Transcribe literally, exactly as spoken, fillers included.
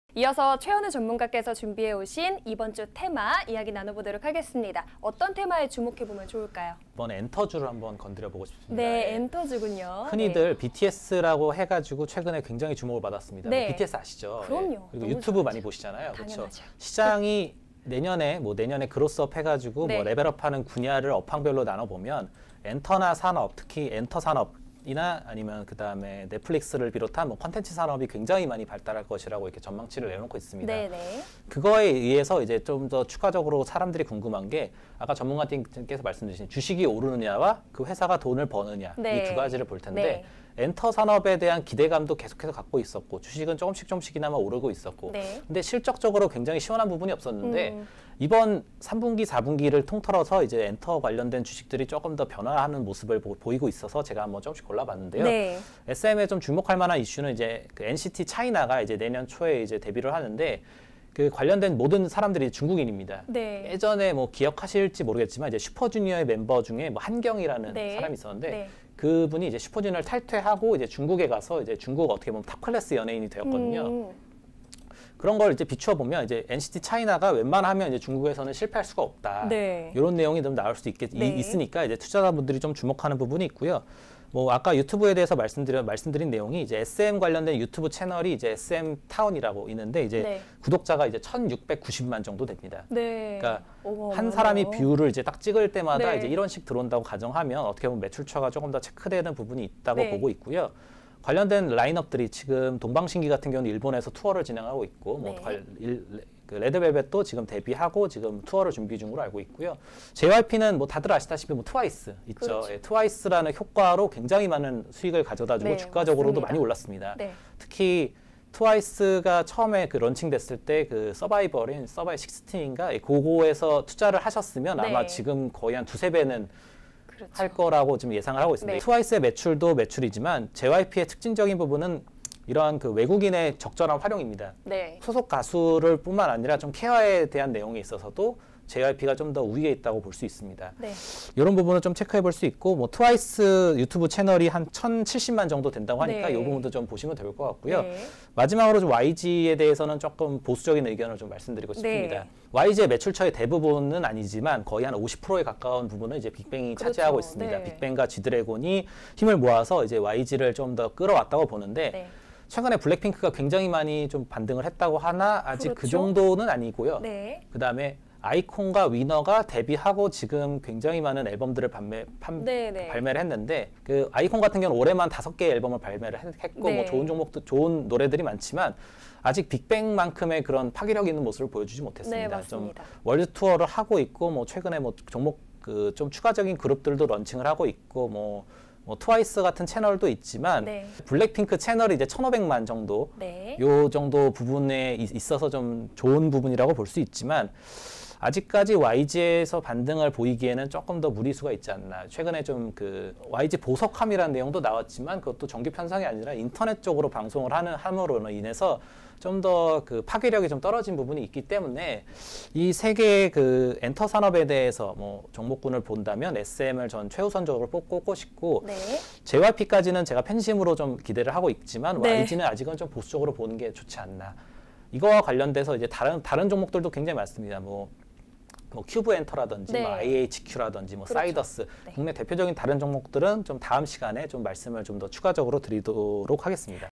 이어서 최현우 전문가께서 준비해 오신 이번 주 테마 이야기 나눠보도록 하겠습니다. 어떤 테마에 주목해보면 좋을까요? 이번 엔터주를 한번 건드려보고 싶습니다. 네, 엔터주군요. 흔히들 네. 비티에스라고 해가지고 최근에 굉장히 주목을 받았습니다. 네. 비티에스 아시죠? 그럼요. 네. 그리고 너무 유튜브 좋아하죠. 많이 보시잖아요. 당연하죠. 그렇죠? 시장이 내년에 뭐 내년에 그로스업 해가지고 네. 뭐 레벨업하는 분야를 업황별로 나눠보면 엔터나 산업, 특히 엔터 산업 이나 아니면 그 다음에 넷플릭스를 비롯한 뭐 컨텐츠 산업이 굉장히 많이 발달할 것이라고 이렇게 전망치를 내놓고 있습니다. 네네. 그거에 의해서 이제 좀 더 추가적으로 사람들이 궁금한 게 아까 전문가님께서 말씀주신 주식이 오르느냐와 그 회사가 돈을 버느냐 네. 이 두 가지를 볼 텐데 네. 엔터 산업에 대한 기대감도 계속해서 갖고 있었고 주식은 조금씩 조금씩이나마 오르고 있었고 네. 근데 실적적으로 굉장히 시원한 부분이 없었는데 음. 이번 삼 분기, 사 분기를 통틀어서 이제 엔터 관련된 주식들이 조금 더 변화하는 모습을 보, 보이고 있어서 제가 한번 조금씩 골라봤는데요. 네. 에스엠에 좀 주목할 만한 이슈는 이제 그 엔시티 차이나가 이제 내년 초에 이제 데뷔를 하는데 그 관련된 모든 사람들이 중국인입니다. 네. 예전에 뭐 기억하실지 모르겠지만 이제 슈퍼주니어의 멤버 중에 뭐 한경이라는 네. 사람이 있었는데 네. 그분이 이제 슈퍼주니어를 탈퇴하고 이제 중국에 가서 이제 중국 어떻게 보면 탑 클래스 연예인이 되었거든요. 음. 그런 걸 이제 비추어 보면 이제 엔시티 차이나가 웬만하면 이제 중국에서는 실패할 수가 없다. 네. 이런 내용이 좀 나올 수 있겠, 네. 있으니까 이제 투자자분들이 좀 주목하는 부분이 있고요. 뭐 아까 유튜브에 대해서 말씀드려 말씀드린 내용이 이제 에스엠 관련된 유튜브 채널이 이제 에스엠 타운이라고 있는데 이제 네. 구독자가 이제 천육백구십만 정도 됩니다. 네. 그러니까 어머, 한 어머, 사람이 어머. 뷰를 이제 딱 찍을 때마다 네. 이제 일 원씩 들어온다고 가정하면 어떻게 보면 매출처가 조금 더 체크되는 부분이 있다고 네. 보고 있고요. 관련된 라인업들이 지금 동방신기 같은 경우는 일본에서 투어를 진행하고 있고 뭐 네. 관- 일- 그 레드벨벳도 지금 데뷔하고 지금 투어를 준비 중으로 알고 있고요. 제이와이피는 뭐 다들 아시다시피 뭐 트와이스 있죠. 그렇죠. 예, 트와이스라는 효과로 굉장히 많은 수익을 가져다주고 네, 주가적으로도 맞습니다. 많이 올랐습니다. 네. 특히 트와이스가 처음에 그 런칭됐을 때 그 서바이벌인 서바이 십육인가 그거에서 투자를 하셨으면 네. 아마 지금 거의 한 두세 배는 그렇죠. 할 거라고 지금 예상을 하고 있습니다. 네. 트와이스의 매출도 매출이지만 제이와이피의 특징적인 부분은 이러한 그 외국인의 적절한 활용입니다. 네. 소속 가수를 뿐만 아니라 좀 케어에 대한 내용에 있어서도 제이와이피가 좀 더 우위에 있다고 볼 수 있습니다. 네. 이런 부분을 좀 체크해 볼 수 있고 뭐 트와이스 유튜브 채널이 한 천칠십만 정도 된다고 하니까 네. 이 부분도 좀 보시면 될 것 같고요. 네. 마지막으로 좀 와이지에 대해서는 조금 보수적인 의견을 좀 말씀드리고 싶습니다. 네. 와이지의 매출처의 대부분은 아니지만 거의 한 오십 퍼센트에 가까운 부분은 이제 빅뱅이 그렇죠. 차지하고 있습니다. 네. 빅뱅과 G드래곤이 힘을 모아서 이제 와이지를 좀 더 끌어왔다고 보는데 네. 최근에 블랙핑크가 굉장히 많이 좀 반등을 했다고 하나 아직 그 그렇죠. 정도는 아니고요. 네. 그다음에 아이콘과 위너가 데뷔하고 지금 굉장히 많은 앨범들을 판매, 판, 네, 네. 발매를 했는데 그 아이콘 같은 경우는 올해만 다섯 개의 앨범을 발매를 했- 했고 네. 뭐 좋은 종목도 좋은 노래들이 많지만 아직 빅뱅만큼의 그런 파괴력 있는 모습을 보여주지 못했습니다. 네, 맞습니다. 좀 월드 투어를 하고 있고 뭐 최근에 뭐 종목 그 좀 추가적인 그룹들도 런칭을 하고 있고 뭐 뭐 트와이스 같은 채널도 있지만 네. 블랙핑크 채널이 이제 천오백만 정도 네. 요 정도 부분에 이- 있어서 좀 좋은 부분이라고 볼 수 있지만 아직까지 와이지에서 반등을 보이기에는 조금 더 무리수가 있지 않나. 최근에 좀 그 와이지 보석함이라는 내용도 나왔지만 그것도 정규 편성이 아니라 인터넷 쪽으로 방송을 하는 함으로 인해서 좀 더 그 파괴력이 좀 떨어진 부분이 있기 때문에 이 세 개의 그 엔터 산업에 대해서 뭐 종목군을 본다면 에스엠을 전 최우선적으로 뽑고 싶고 네. 제이와이피까지는 제가 팬심으로 좀 기대를 하고 있지만 네. 와이지는 아직은 좀 보수적으로 보는 게 좋지 않나. 이거와 관련돼서 이제 다른 다른 종목들도 굉장히 많습니다. 뭐, 뭐 큐브 엔터라든지 네. 뭐 아이에이치큐라든지 뭐 그렇죠. 사이더스 네. 국내 대표적인 다른 종목들은 좀 다음 시간에 좀 말씀을 좀 더 추가적으로 드리도록 하겠습니다.